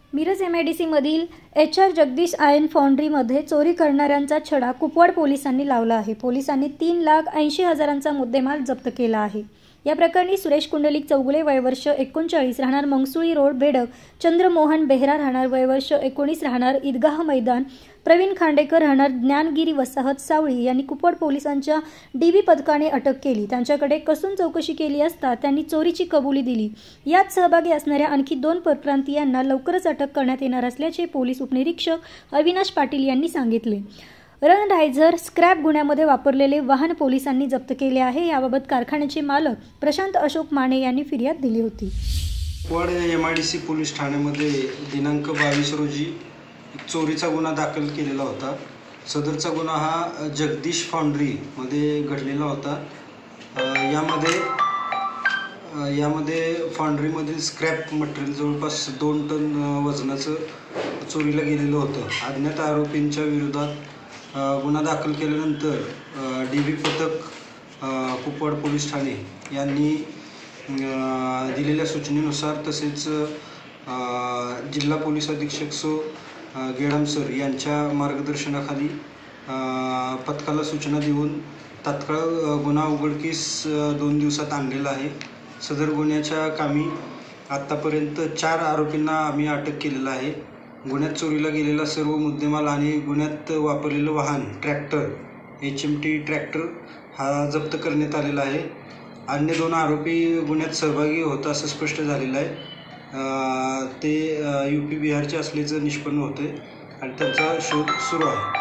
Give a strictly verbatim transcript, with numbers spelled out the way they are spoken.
मिरज एमआयडीसीमधील H R Jagdish iron फाउंड्रीमध्ये चोरी करणाऱ्यांचा छडा कुपवाड पोलिसांनी लावला आहे। पोलिसांनी तीन लाख ऐंशी हजारांचा मुद्देमाल जप्त केला आहे। या प्रकरणी सुरेश कुंडलिक चौगुले वय वर्ष एकोणचाळीस राहणार मंगसुळी रोड बेडक, चंद्रमोहन बेहरा राहणार वय वर्ष एकोणीस राहणार ईदगाह मैदान, प्रवीण खांडेकर राहणार ज्ञानगिरी वसाहत सावळी यांनी कुपवाड पोलिसांच्या डीबी पथकाने अटक केली। त्यांच्याकडे कसून चौकशी केली असता त्यांनी चोरीची कबुली दिली। यात सहभागी असणाऱ्या आणखी दोन परप्रांतीयांना लवकरच अटक करण्यात येणार असल्याचे पोलीस उपनिरीक्षक अविनाश पाटील यांनी सांगितले। रनरायझर स्क्रॅप गुन्ह्यामध्ये वापरलेले वाहन पोलिसांनी जप्त केले आहे। याबाबत कारखान्याचे मालक प्रशांत अशोक माने यांनी फिर्याद दिली होती। कुपवाड एमआयडीसी पोलीस ठाण्यामध्ये दिनांक बावीस रोजी चोरीचा गुन्हा दाखल केलेला होता। सदरचा गुन्हा हा जगदीश फाउंड्रीमध्ये घडलेला होता। यामध्ये यामध्ये फाउंड्रीमधील स्क्रॅप मटेरियल जवळपास दोन टन वजनाचं चोरीला गेलेलं होतं। अज्ञात आरोपींच्या विरोधात गुन्हा दाखल केल्यानंतर डीबी पथक कुपवाड पोलीस ठाणे यांनी दिलेल्या सूचनेनुसार तसेच जिल्हा पोलीस अधीक्षक सो गेडाम सर यांच्या मार्गदर्शनाखाली पथकाला सूचना देऊन तात्काळ गुन्हा उघडकीस दोन दिवसात आणलेला आहे। सदर गुन्ह्याच्या कामी आत्तापर्यंत चार आरोपींना आम्ही अटक केलेला आहे। गुन्ह्यात चोरीला गेलेला सर्व मुद्देमाल आणि गुन्ह्यात वापरलेलं वाहन tractor H M T tractor हा जप्त करण्यात आलेला आहे। अन्य दोन आरोपी गुन्ह्यात सहभागी होता असं स्पष्ट झालेलं आहे। ते यू पी बिहारचे असल्याचं निष्पन्न होते आणि त्यांचा शोध सुरू आहे।